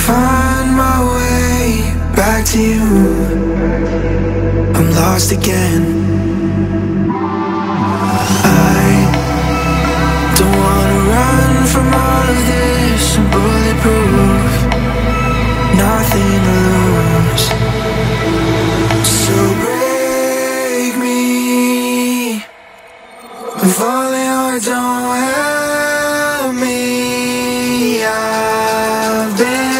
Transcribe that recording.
find my way back to you. I'm lost again. I don't wanna run from all of this. I'm bulletproof, nothing to lose. So break me. If only heart don't help me. I've been